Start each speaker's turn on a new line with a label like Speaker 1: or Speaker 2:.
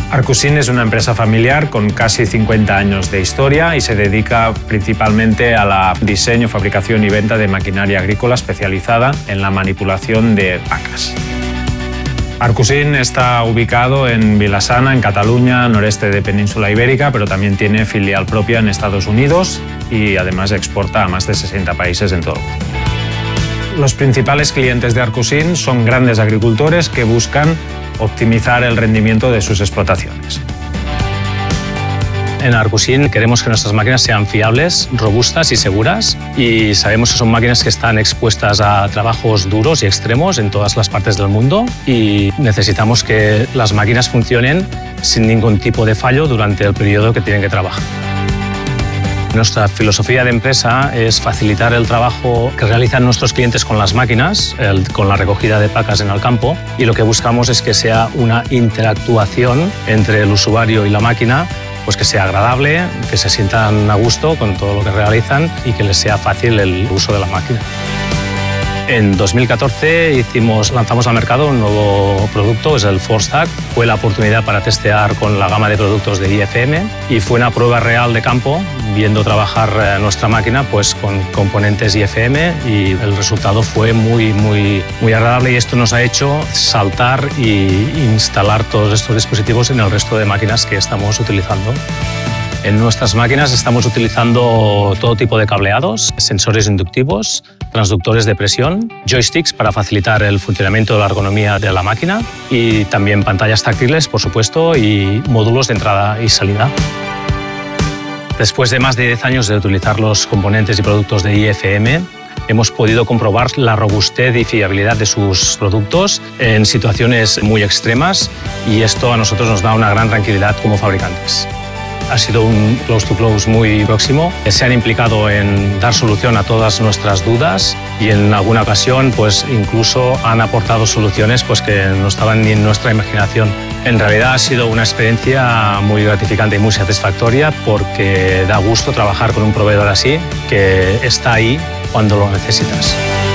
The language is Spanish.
Speaker 1: Arcusin es una empresa familiar con casi 50 años de historia y se dedica principalmente a la diseño, fabricación y venta de maquinaria agrícola especializada en la manipulación de vacas. Arcusin está ubicado en Vila-sana, en Cataluña, noreste de Península Ibérica, pero también tiene filial propia en Estados Unidos y además exporta a más de 60 países en todo el mundo. Los principales clientes de Arcusin son grandes agricultores que buscan optimizar el rendimiento de sus explotaciones.
Speaker 2: En Arcusin queremos que nuestras máquinas sean fiables, robustas y seguras, y sabemos que son máquinas que están expuestas a trabajos duros y extremos en todas las partes del mundo y necesitamos que las máquinas funcionen sin ningún tipo de fallo durante el periodo que tienen que trabajar. Nuestra filosofía de empresa es facilitar el trabajo que realizan nuestros clientes con las máquinas, con la recogida de placas en el campo, y lo que buscamos es que sea una interactuación entre el usuario y la máquina, pues que sea agradable, que se sientan a gusto con todo lo que realizan y que les sea fácil el uso de la máquina. En 2014 lanzamos al mercado un nuevo producto, es el Forstack. Fue la oportunidad para testear con la gama de productos de IFM y fue una prueba real de campo, viendo trabajar nuestra máquina pues, con componentes IFM, y el resultado fue muy agradable, y esto nos ha hecho saltar e instalar todos estos dispositivos en el resto de máquinas que estamos utilizando. En nuestras máquinas estamos utilizando todo tipo de cableados, sensores inductivos, transductores de presión, joysticks para facilitar el funcionamiento de la ergonomía de la máquina, y también pantallas táctiles, por supuesto, y módulos de entrada y salida. Después de más de 10 años de utilizar los componentes y productos de IFM, hemos podido comprobar la robustez y fiabilidad de sus productos en situaciones muy extremas, y esto a nosotros nos da una gran tranquilidad como fabricantes. Ha sido un close-to-close muy próximo. Se han implicado en dar solución a todas nuestras dudas y en alguna ocasión pues, incluso han aportado soluciones pues, que no estaban ni en nuestra imaginación. En realidad ha sido una experiencia muy gratificante y muy satisfactoria, porque da gusto trabajar con un proveedor así, que está ahí cuando lo necesitas.